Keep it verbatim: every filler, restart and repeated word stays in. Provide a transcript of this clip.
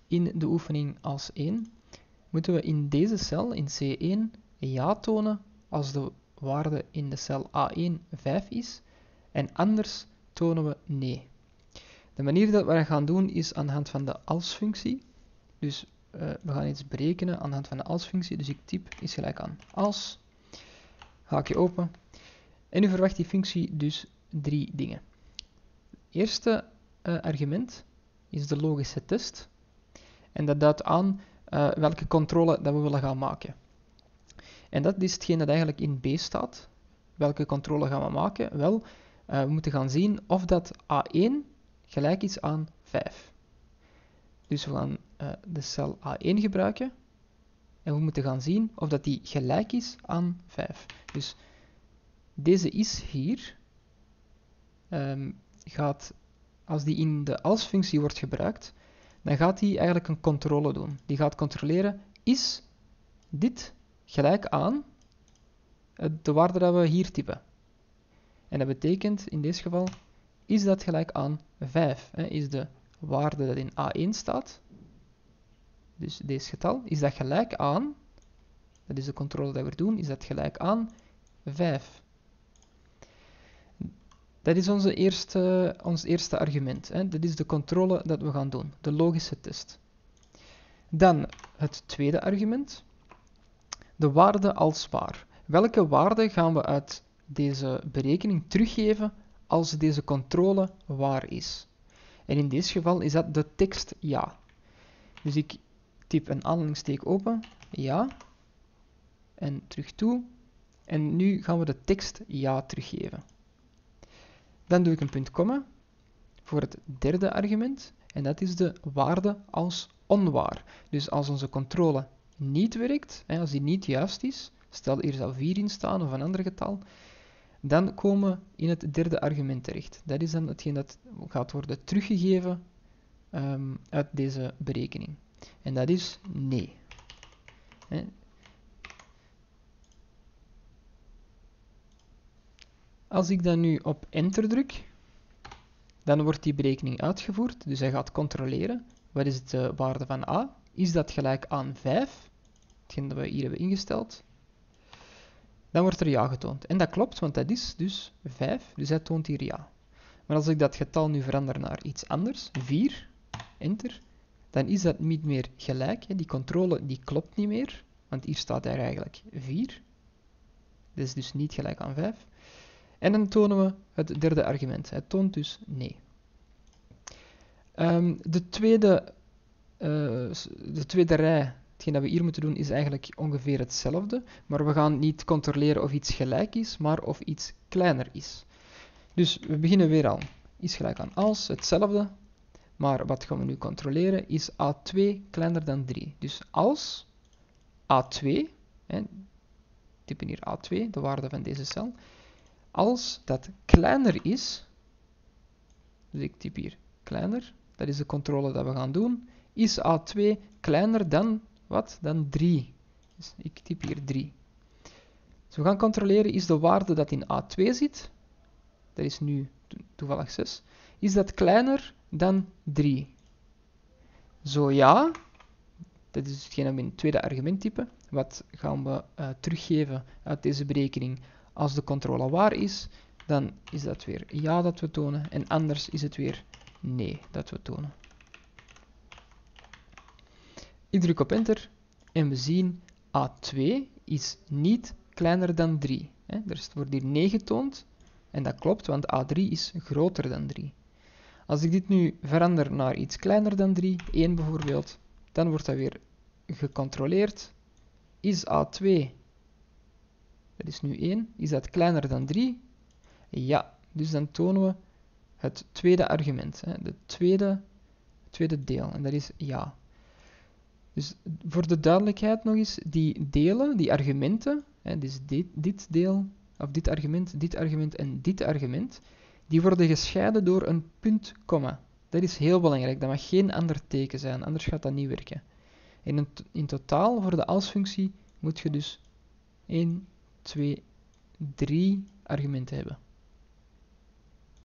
in de oefening als één, moeten we in deze cel, in C één, ja tonen als de waarde in de cel A één vijf is, en anders tonen we nee. De manier dat we dat gaan doen is aan de hand van de als-functie. Dus uh, we gaan iets berekenen aan de hand van de als-functie. Dus ik typ is gelijk aan als, haakje open, en nu verwacht die functie dus drie dingen. Het eerste uh, argument is de logische test, en dat duidt aan uh, welke controle dat we willen gaan maken. En dat is hetgeen dat eigenlijk in B staat. Welke controle gaan we maken? Wel, uh, we moeten gaan zien of dat A één gelijk is aan vijf. Dus we gaan uh, de cel A één gebruiken. En we moeten gaan zien of dat die gelijk is aan vijf. Dus deze is hier. Um, gaat, als die in de als-functie wordt gebruikt, dan gaat die eigenlijk een controle doen. Die gaat controleren, is dit gelijk aan de waarde dat we hier typen. En dat betekent, in dit geval, is dat gelijk aan vijf. Hè? Is de waarde dat in A één staat, dus deze getal, is dat gelijk aan, dat is de controle dat we doen, is dat gelijk aan vijf. Dat is onze eerste, ons eerste argument. Hè? Dat is de controle dat we gaan doen, de logische test. Dan het tweede argument, de waarde als waar. Welke waarde gaan we uit deze berekening teruggeven als deze controle waar is? En in dit geval is dat de tekst ja. Dus ik typ een aanhalingssteek open, ja, en terug toe. En nu gaan we de tekst ja teruggeven. Dan doe ik een punt komma voor het derde argument, en dat is de waarde als onwaar. Dus als onze controle niet werkt, hè, als die niet juist is, stel hier zou vier in staan of een ander getal, dan komen we in het derde argument terecht. Dat is dan hetgeen dat gaat worden teruggegeven um, uit deze berekening. En dat is nee. Hè. Als ik dan nu op enter druk, dan wordt die berekening uitgevoerd. Dus hij gaat controleren, wat is de waarde van a? Is dat gelijk aan vijf? Hetgeen dat we hier hebben ingesteld. Dan wordt er ja getoond. En dat klopt, want dat is dus vijf, dus hij toont hier ja. Maar als ik dat getal nu verander naar iets anders, vier, enter, dan is dat niet meer gelijk. Hè. Die controle die klopt niet meer, want hier staat er eigenlijk vier. Dat is dus niet gelijk aan vijf. En dan tonen we het derde argument. Het toont dus nee. Um, de, tweede, uh, de tweede rij, hetgeen dat we hier moeten doen, is eigenlijk ongeveer hetzelfde. Maar we gaan niet controleren of iets gelijk is, maar of iets kleiner is. Dus we beginnen weer al. Is gelijk aan als, hetzelfde. Maar wat gaan we nu controleren? Is A twee kleiner dan drie. Dus als A twee, hè, typen hier A twee, de waarde van deze cel, als dat kleiner is, dus ik typ hier kleiner, dat is de controle dat we gaan doen, is A twee kleiner dan, wat? Dan drie. Dus ik typ hier drie. Dus we gaan controleren, is de waarde dat in A twee zit, dat is nu to toevallig zes, is dat kleiner dan drie? Zo ja, dat is hetgeen dat we in het tweede argument typen. Wat gaan we uh, teruggeven uit deze berekening? Als de controle waar is, dan is dat weer ja dat we tonen. En anders is het weer nee dat we tonen. Ik druk op enter en we zien A twee is niet kleiner dan drie. Hè? Er wordt hier nee getoond. En dat klopt, want A drie is groter dan drie. Als ik dit nu verander naar iets kleiner dan drie, één bijvoorbeeld, dan wordt dat weer gecontroleerd. Is A twee, dat is nu één, is dat kleiner dan drie? Ja, dus dan tonen we het tweede argument, hè, de tweede, tweede deel, en dat is ja. Dus voor de duidelijkheid nog eens, die delen, die argumenten, hè, dus dit, dit deel, of dit argument, dit argument en dit argument, die worden gescheiden door een punt, komma. Dat is heel belangrijk, dat mag geen ander teken zijn, anders gaat dat niet werken. En in, in totaal, voor de als-functie, moet je dus één, twee, drie argumenten hebben.